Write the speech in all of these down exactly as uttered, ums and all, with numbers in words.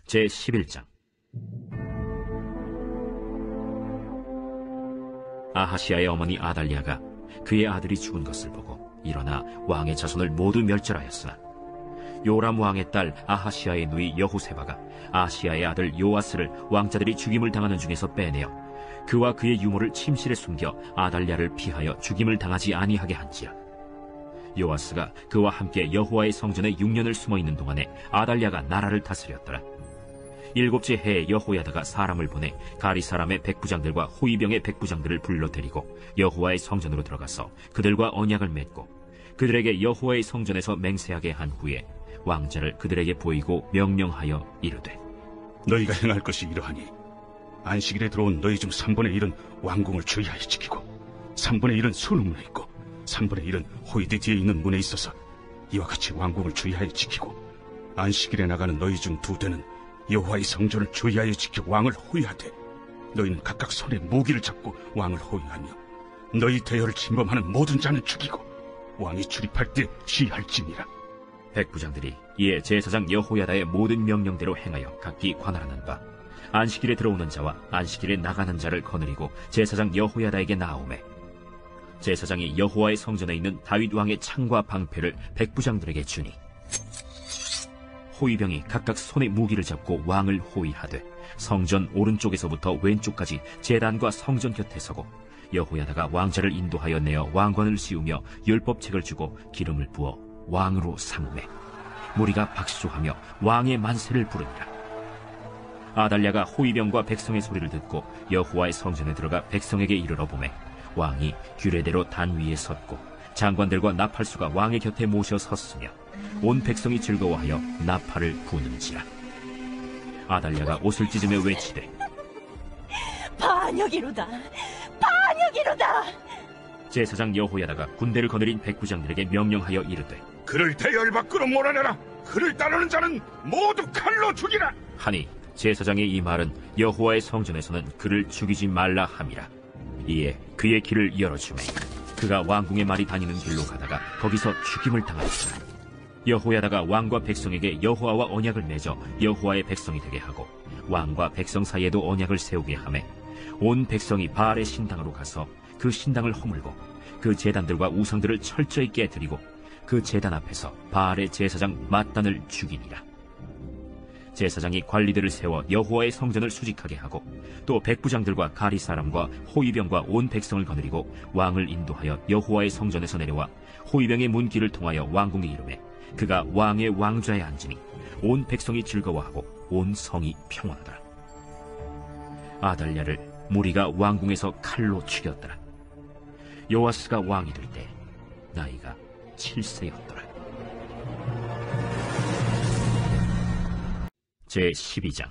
제십일 장. 아하시아의 어머니 아달랴가 그의 아들이 죽은 것을 보고 일어나 왕의 자손을 모두 멸절하였으나 요람 왕의 딸 아하시아의 누이 여호세바가 아시아의 아들 요아스를 왕자들이 죽임을 당하는 중에서 빼내어 그와 그의 유모를 침실에 숨겨 아달랴를 피하여 죽임을 당하지 아니하게 한지라. 요아스가 그와 함께 여호와의 성전에 육 년을 숨어있는 동안에 아달랴가 나라를 다스렸더라. 일곱째 해에 여호야다가 사람을 보내 가리 사람의 백부장들과 호위병의 백부장들을 불러 데리고 여호와의 성전으로 들어가서 그들과 언약을 맺고 그들에게 여호와의 성전에서 맹세하게 한 후에 왕자를 그들에게 보이고 명령하여 이르되, 너희가 행할 것이 이러하니 안식일에 들어온 너희 중 삼분의 일은 왕궁을 주의하여 지키고 삼분의 일은 수문에 있고 삼분의 일은 호위대 뒤에 있는 문에 있어서 이와 같이 왕궁을 주의하여 지키고 안식일에 나가는 너희 중 두 대는 여호와의 성전을 주의하여 지켜 왕을 호위하되 너희는 각각 손에 무기를 잡고 왕을 호위하며 너희 대열을 침범하는 모든 자는 죽이고 왕이 출입할 때 시할지니라. 백부장들이 이에 제사장 여호야다의 모든 명령대로 행하여 각기 관할하는 바 안식일에 들어오는 자와 안식일에 나가는 자를 거느리고 제사장 여호야다에게 나아오매 제사장이 여호와의 성전에 있는 다윗 왕의 창과 방패를 백부장들에게 주니 호위병이 각각 손에 무기를 잡고 왕을 호위하되 성전 오른쪽에서부터 왼쪽까지 제단과 성전 곁에 서고 여호야다가 왕자를 인도하여 내어 왕관을 씌우며 율법책을 주고 기름을 부어 왕으로 삼매 무리가 박수하며 왕의 만세를 부르니라. 아달랴가 호위병과 백성의 소리를 듣고 여호와의 성전에 들어가 백성에게 이르러 보매 왕이 규례대로 단 위에 섰고 장관들과 나팔수가 왕의 곁에 모셔 섰으며 온 백성이 즐거워하여 나팔을 부는지라. 아달랴가 옷을 찢으며 외치되, 반역이로다, 반역이로다. 제사장 여호야다가 군대를 거느린 백부장들에게 명령하여 이르되, 그를 대열 밖으로 몰아내라. 그를 따르는 자는 모두 칼로 죽이라 하니 제사장의 이 말은 여호와의 성전에서는 그를 죽이지 말라 함이라. 이에 그의 길을 열어주매 그가 왕궁의 말이 다니는 길로 가다가 거기서 죽임을 당하였더라. 여호야다가 왕과 백성에게 여호와와 언약을 맺어 여호와의 백성이 되게 하고 왕과 백성 사이에도 언약을 세우게 하매 온 백성이 바알의 신당으로 가서 그 신당을 허물고 그 제단들과 우상들을 철저히 깨뜨리고 그 제단 앞에서 바알의 제사장 맏단을 죽이니라. 제사장이 관리들을 세워 여호와의 성전을 수직하게 하고 또 백부장들과 가리 사람과 호위병과 온 백성을 거느리고 왕을 인도하여 여호와의 성전에서 내려와 호위병의 문길을 통하여 왕궁에 이르매 그가 왕의 왕좌에 앉으니 온 백성이 즐거워하고 온 성이 평안하더라. 아달랴를 무리가 왕궁에서 칼로 죽였더라. 요아스가 왕이 될 때 나이가 칠세였더라. 제십이 장.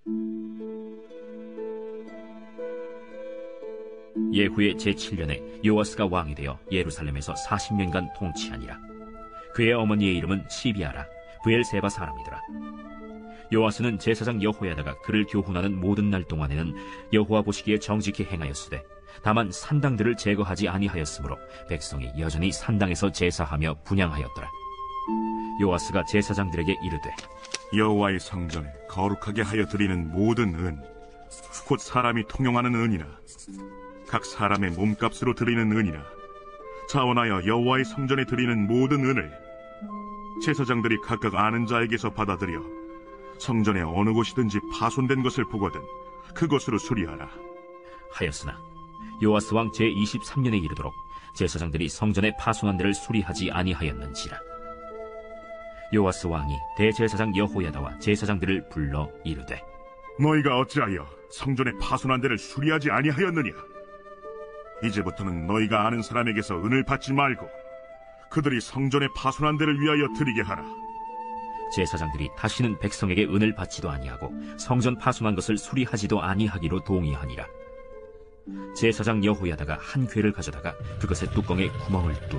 예후의 제칠 년에 요아스가 왕이 되어 예루살렘에서 사십 년간 통치하니라. 그의 어머니의 이름은 시비아라 브엘세바 사람이더라. 요아스는 제사장 여호야다가 그를 교훈하는 모든 날 동안에는 여호와 보시기에 정직히 행하였으되 다만 산당들을 제거하지 아니하였으므로 백성이 여전히 산당에서 제사하며 분향하였더라. 요아스가 제사장들에게 이르되, 여호와의 성전을 거룩하게 하여 드리는 모든 은, 곧 사람이 통용하는 은이나 각 사람의 몸값으로 드리는 은이나 자원하여 여호와의 성전에 드리는 모든 은을 제사장들이 각각 아는 자에게서 받아들여 성전의 어느 곳이든지 파손된 것을 보거든 그것으로 수리하라 하였으나 요아스 왕 제이십삼 년에 이르도록 제사장들이 성전의 파손한 데를 수리하지 아니하였는지라. 요아스 왕이 대제사장 여호야다와 제사장들을 불러 이르되, 너희가 어찌하여 성전의 파손한 데를 수리하지 아니하였느냐? 이제부터는 너희가 아는 사람에게서 은을 받지 말고 그들이 성전의 파손한 데를 위하여 드리게 하라. 제사장들이 다시는 백성에게 은을 받지도 아니하고 성전 파손한 것을 수리하지도 아니하기로 동의하니라. 제사장 여호야다가 한 궤를 가져다가 그것의 뚜껑에 구멍을 뚫어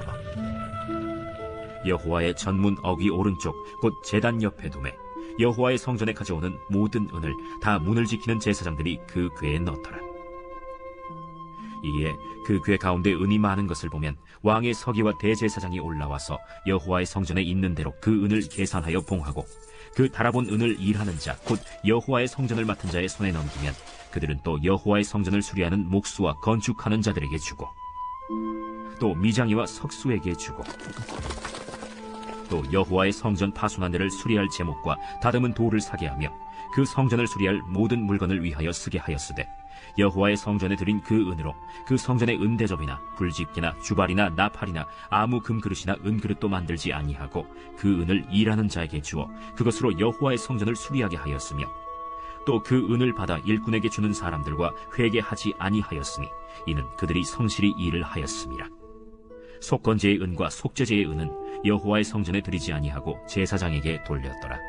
여호와의 전문 어귀 오른쪽 곧 제단 옆에 두매 여호와의 성전에 가져오는 모든 은을 다 문을 지키는 제사장들이 그 궤에 넣더라. 이에 그 궤 가운데 은이 많은 것을 보면 왕의 서기와 대제사장이 올라와서 여호와의 성전에 있는 대로 그 은을 계산하여 봉하고 그 달아본 은을 일하는 자 곧 여호와의 성전을 맡은 자의 손에 넘기면 그들은 또 여호와의 성전을 수리하는 목수와 건축하는 자들에게 주고 또 미장이와 석수에게 주고 또 여호와의 성전 파손한 데를 수리할 제목과 다듬은 돌을 사게 하며 그 성전을 수리할 모든 물건을 위하여 쓰게 하였으되 여호와의 성전에 드린 그 은으로 그 성전의 은대접이나 불집게나 주발이나 나팔이나 아무 금그릇이나 은그릇도 만들지 아니하고 그 은을 일하는 자에게 주어 그것으로 여호와의 성전을 수리하게 하였으며 또 그 은을 받아 일꾼에게 주는 사람들과 회개하지 아니하였으니 이는 그들이 성실히 일을 하였음이라. 속건제의 은과 속죄제의 은은 여호와의 성전에 드리지 아니하고 제사장에게 돌렸더라.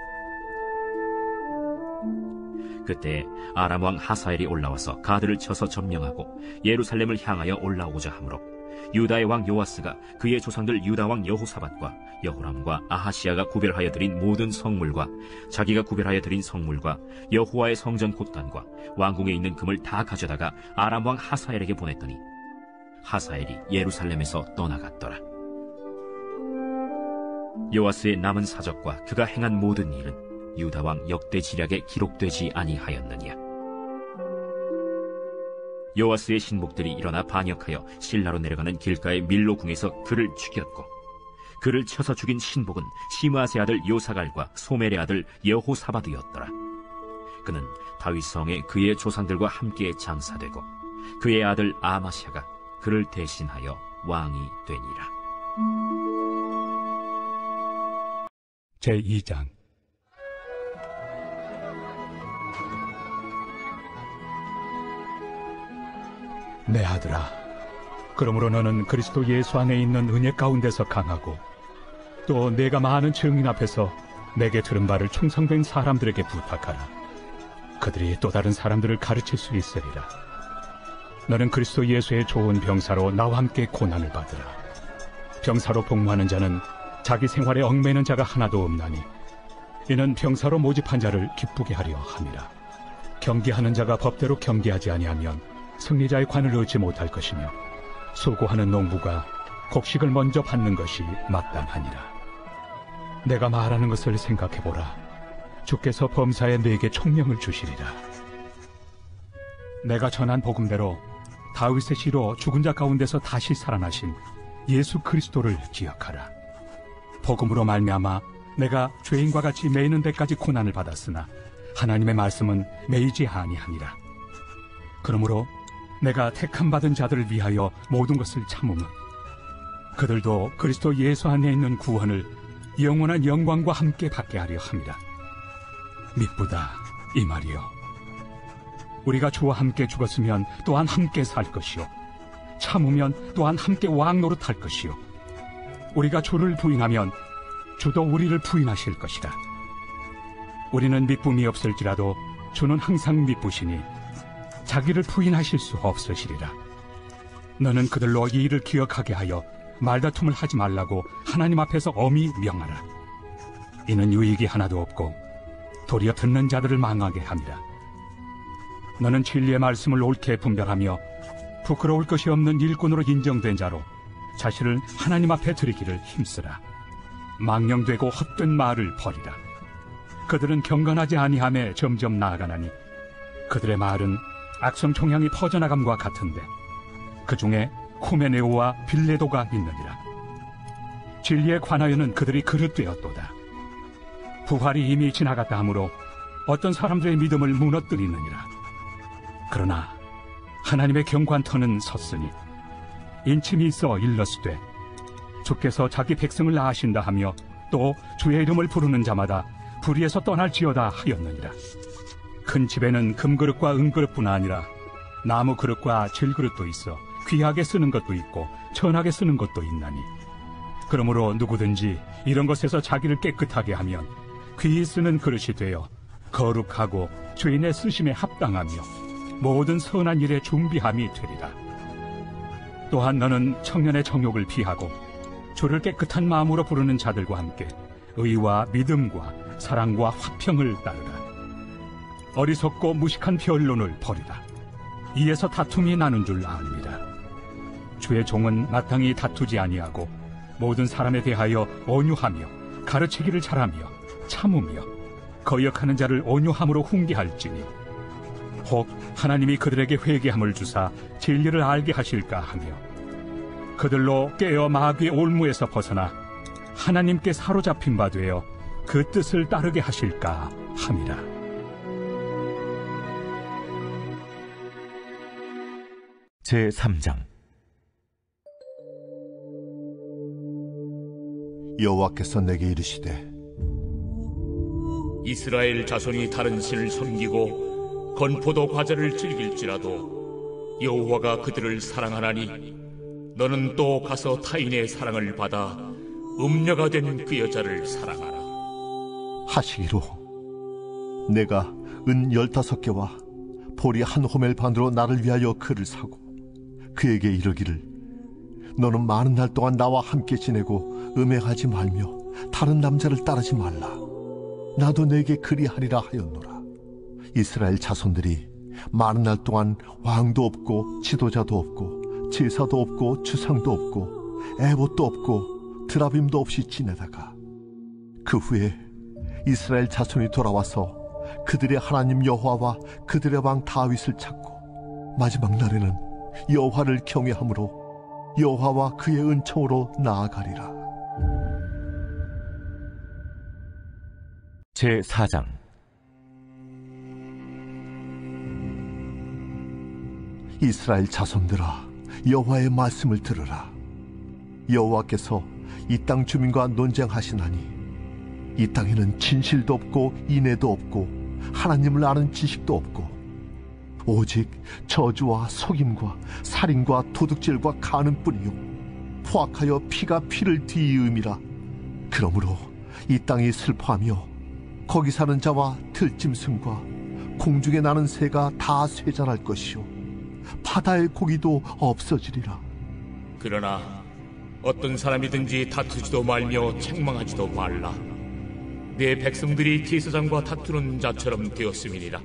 그때 아람 왕 하사엘이 올라와서 가드를 쳐서 점령하고 예루살렘을 향하여 올라오고자 하므로 유다의 왕 요아스가 그의 조상들 유다 왕 여호사밧과 여호람과 아하시야가 구별하여 드린 모든 성물과 자기가 구별하여 드린 성물과 여호와의 성전 곳간과 왕궁에 있는 금을 다 가져다가 아람 왕 하사엘에게 보냈더니 하사엘이 예루살렘에서 떠나갔더라. 요아스의 남은 사적과 그가 행한 모든 일은 유다 왕 역대 지략에 기록되지 아니하였느냐. 요아스의 신복들이 일어나 반역하여 실라로 내려가는 길가의 밀로궁에서 그를 죽였고 그를 쳐서 죽인 신복은 시므아스의 아들 요사갈과 소멜의 아들 여호사밧이었더라. 그는 다윗성에 그의 조상들과 함께 장사되고 그의 아들 아마샤가 그를 대신하여 왕이 되니라. 제이 장. 내 아들아, 그러므로 너는 그리스도 예수 안에 있는 은혜 가운데서 강하고 또 내가 많은 증인 앞에서 내게 들은 바를 충성된 사람들에게 부탁하라. 그들이 또 다른 사람들을 가르칠 수 있으리라. 너는 그리스도 예수의 좋은 병사로 나와 함께 고난을 받으라. 병사로 복무하는 자는 자기 생활에 얽매이는 자가 하나도 없나니 이는 병사로 모집한 자를 기쁘게 하려 함이라. 경계하는 자가 법대로 경계하지 아니하면 승리자의 관을 얻지 못할 것이며 수고하는 농부가 곡식을 먼저 받는 것이 마땅하니라. 내가 말하는 것을 생각해보라. 주께서 범사에 내게 총명을 주시리라. 내가 전한 복음대로 다윗의 씨로 죽은 자 가운데서 다시 살아나신 예수 그리스도를 기억하라. 복음으로 말미암아 내가 죄인과 같이 매이는 데까지 고난을 받았으나 하나님의 말씀은 매이지 아니하니라. 그러므로 내가 택함받은 자들을 위하여 모든 것을 참으면 그들도 그리스도 예수 안에 있는 구원을 영원한 영광과 함께 받게 하려 함이라. 미쁘다 이 말이요. 우리가 주와 함께 죽었으면 또한 함께 살 것이요 참으면 또한 함께 왕 노릇할 것이요 우리가 주를 부인하면 주도 우리를 부인하실 것이라. 우리는 미쁨이 없을지라도 주는 항상 미쁘시니 자기를 부인하실 수 없으시리라. 너는 그들로 이 일을 기억하게 하여 말다툼을 하지 말라고 하나님 앞에서 엄히 명하라. 이는 유익이 하나도 없고 도리어 듣는 자들을 망하게 함이라. 너는 진리의 말씀을 옳게 분별하며 부끄러울 것이 없는 일꾼으로 인정된 자로 자신을 하나님 앞에 드리기를 힘쓰라. 망령되고 헛된 말을 버리라. 그들은 경건하지 아니함에 점점 나아가나니 그들의 말은 악성 종양이 퍼져나감과 같은데 그 중에 후메네오와 빌레도가 있느니라. 진리에 관하여는 그들이 그릇되었도다. 부활이 이미 지나갔다 하므로 어떤 사람들의 믿음을 무너뜨리느니라. 그러나 하나님의 경관터는 섰으니 인침이 있어 일러스되 주께서 자기 백성을 낳으신다 하며 또 주의 이름을 부르는 자마다 불의에서 떠날지어다 하였느니라. 큰 집에는 금그릇과 은그릇뿐 아니라 나무 그릇과 질그릇도 있어 귀하게 쓰는 것도 있고 천하게 쓰는 것도 있나니 그러므로 누구든지 이런 것에서 자기를 깨끗하게 하면 귀히 쓰는 그릇이 되어 거룩하고 주인의 쓰심에 합당하며 모든 선한 일에 준비함이 되리라. 또한 너는 청년의 정욕을 피하고 주를 깨끗한 마음으로 부르는 자들과 함께 의와 믿음과 사랑과 화평을 따르라. 어리석고 무식한 변론을 버리라. 이에서 다툼이 나는 줄 압니다. 주의 종은 마땅히 다투지 아니하고 모든 사람에 대하여 온유하며 가르치기를 잘하며 참으며 거역하는 자를 온유함으로 훈계할지니 혹 하나님이 그들에게 회개함을 주사 진리를 알게 하실까 하며 그들로 깨어 마귀의 올무에서 벗어나 하나님께 사로잡힌 바 되어 그 뜻을 따르게 하실까 함이라. 제삼 장. 여호와께서 내게 이르시되 이스라엘 자손이 다른 신을 섬기고 건포도 과자를 즐길지라도 여호와가 그들을 사랑하나니 너는 또 가서 타인의 사랑을 받아 음녀가 된 그 여자를 사랑하라. 하시기로 내가 은 열다섯 개와 보리 한 호멜 반으로 나를 위하여 그를 사고 그에게 이르기를 너는 많은 날 동안 나와 함께 지내고 음행하지 말며 다른 남자를 따르지 말라. 나도 내게 그리하리라 하였노라. 이스라엘 자손들이 많은 날 동안 왕도 없고 지도자도 없고 제사도 없고 주상도 없고 에봇도 없고 드라빔도 없이 지내다가 그 후에 이스라엘 자손이 돌아와서 그들의 하나님 여호와와 그들의 왕 다윗을 찾고 마지막 날에는 여호와를 경외함으로 여호와와 그의 은총으로 나아가리라. 제사 장. 이스라엘 자손들아, 여호와의 말씀을 들으라. 여호와께서 이 땅 주민과 논쟁하시나니 이 땅에는 진실도 없고 인애도 없고 하나님을 아는 지식도 없고 오직 저주와 속임과 살인과 도둑질과 간음뿐이요 포악하여 피가 피를 뒤이음이라. 그러므로 이 땅이 슬퍼하며 거기 사는 자와 들짐승과 공중에 나는 새가 다 쇠잔할 것이요 바다의 고기도 없어지리라. 그러나 어떤 사람이든지 다투지도 말며 책망하지도 말라. 내 백성들이 제사장과 다투는 자처럼 되었음이니라.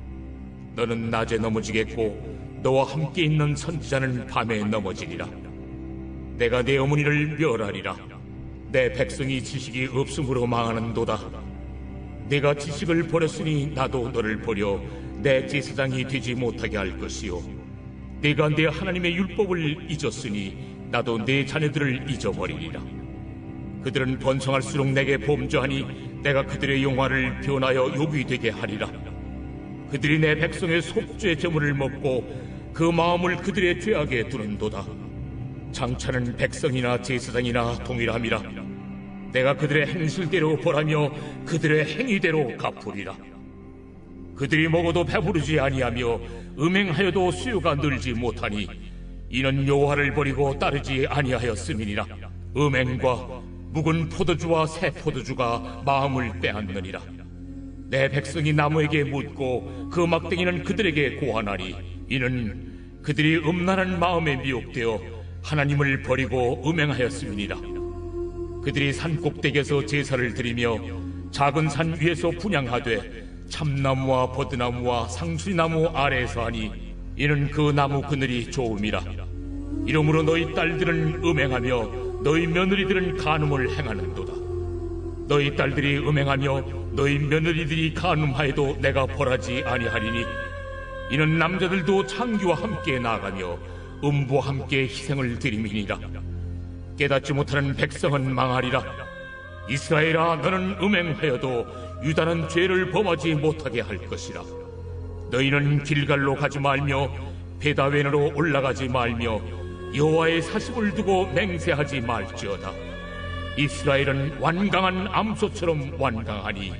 너는 낮에 넘어지겠고 너와 함께 있는 선지자는 밤에 넘어지리라. 내가 내 어머니를 멸하리라. 내 백성이 지식이 없음으로 망하는도다. 내가 지식을 버렸으니 나도 너를 버려 내 제사장이 되지 못하게 할 것이요 내가 내 하나님의 율법을 잊었으니 나도 내 자녀들을 잊어버리리라. 그들은 번성할수록 내게 범죄하니 내가 그들의 영화를 변하여 욕이 되게 하리라. 그들이 내 백성의 속죄 제물을 먹고 그 마음을 그들의 죄악에 두는도다. 장차는 백성이나 제사장이나 동일함이라. 내가 그들의 행실대로 벌하며 그들의 행위대로 갚으리라. 그들이 먹어도 배부르지 아니하며 음행하여도 수요가 늘지 못하니 이는 여호와를 버리고 따르지 아니하였음이니라. 음행과 묵은 포도주와 새 포도주가 마음을 빼앗느니라. 내 백성이 나무에게 묻고 그 막대기는 그들에게 고하나니 이는 그들이 음란한 마음에 미혹되어 하나님을 버리고 음행하였음이니라. 그들이 산 꼭대기에서 제사를 드리며 작은 산 위에서 분향하되 참나무와 버드나무와 상수리나무 아래에서 하니 이는 그 나무 그늘이 좋음이라. 이러므로 너희 딸들은 음행하며 너희 며느리들은 간음을 행하는도다. 너희 딸들이 음행하며 너희 며느리들이 간음하여도 내가 벌하지 아니하리니 이는 남자들도 창기와 함께 나아가며 음부와 함께 희생을 드림이니라. 깨닫지 못하는 백성은 망하리라. 이스라엘아, 너는 음행하여도 유다는 죄를 범하지 못하게 할 것이라. 너희는 길갈로 가지 말며 베다웬으로 올라가지 말며 여호와의 사십을 두고 맹세하지 말지어다. 이스라엘은 완강한 암소처럼 완강하니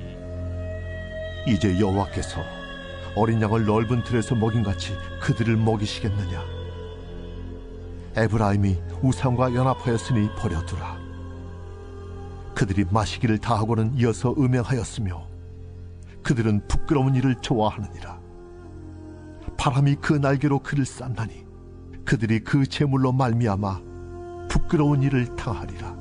이제 여호와께서 어린 양을 넓은 틀에서 먹임같이 그들을 먹이시겠느냐. 에브라임이 우상과 연합하였으니 버려두라. 그들이 마시기를 다하고는 이어서 음행하였으며 그들은 부끄러운 일을 좋아하느니라. 바람이 그 날개로 그를 쌌나니 그들이 그 재물로 말미암아 부끄러운 일을 당하리라.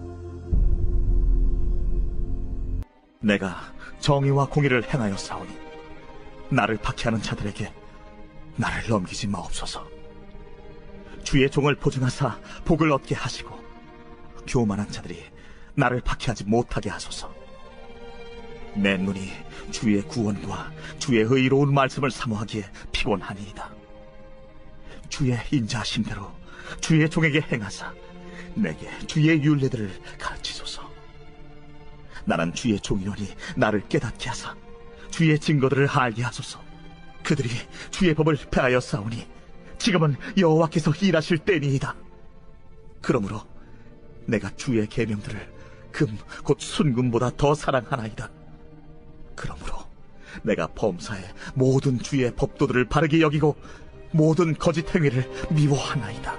내가 정의와 공의를 행하여 싸우니 나를 박해하는 자들에게 나를 넘기지 마옵소서. 주의 종을 보증하사 복을 얻게 하시고 교만한 자들이 나를 박해하지 못하게 하소서. 내 눈이 주의 구원과 주의 의로운 말씀을 사모하기에 피곤하니이다. 주의 인자하신 대로 주의 종에게 행하사 내게 주의 율례들을 가르치소서. 나는 주의 종이오니 나를 깨닫게 하사 주의 증거들을 알게 하소서. 그들이 주의 법을 폐하여 싸우니 지금은 여호와께서 일하실 때니이다. 그러므로 내가 주의 계명들을 금 곧 순금보다 더 사랑하나이다. 그러므로 내가 범사에 모든 주의 법도들을 바르게 여기고 모든 거짓 행위를 미워하나이다.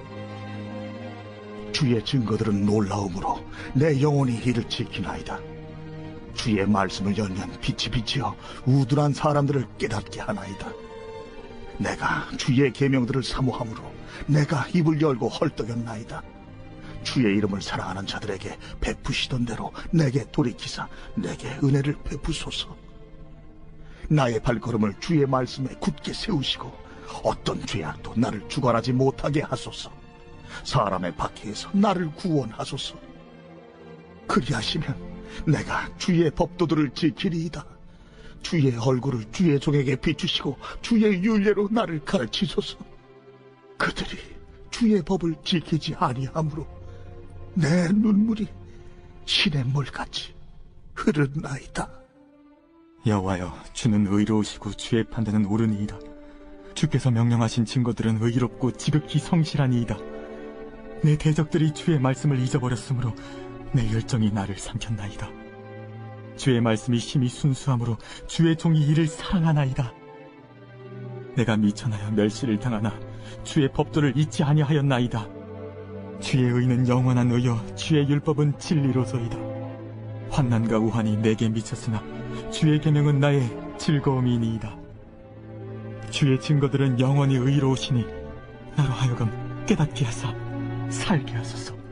주의 증거들은 놀라움으로 내 영혼이 이를 지키나이다. 주의 말씀을 열면 빛이 비치어 우둔한 사람들을 깨닫게 하나이다. 내가 주의 계명들을 사모함으로 내가 입을 열고 헐떡였나이다. 주의 이름을 사랑하는 자들에게 베푸시던 대로 내게 돌이키사 내게 은혜를 베푸소서. 나의 발걸음을 주의 말씀에 굳게 세우시고 어떤 죄악도 나를 주관하지 못하게 하소서. 사람의 박해에서 나를 구원하소서. 그리하시면 내가 주의 법도들을 지키리이다. 주의 얼굴을 주의 종에게 비추시고 주의 율례로 나를 가르치소서. 그들이 주의 법을 지키지 아니하므로 내 눈물이 시냇물같이 흐르나이다. 여호와여, 주는 의로우시고 주의 판단은 옳으니이다. 주께서 명령하신 증거들은 의롭고 지극히 성실하니이다. 내 대적들이 주의 말씀을 잊어버렸으므로 내 열정이 나를 삼켰나이다. 주의 말씀이 심히 순수함으로 주의 종이 이를 사랑하나이다. 내가 미천하여 멸시를 당하나 주의 법도를 잊지 아니하였나이다. 주의 의는 영원한 의요 주의 율법은 진리로소이다. 환난과 우환이 내게 미쳤으나 주의 계명은 나의 즐거움이니이다. 주의 증거들은 영원히 의로우시니 나로 하여금 깨닫게 하사 살게 하소서.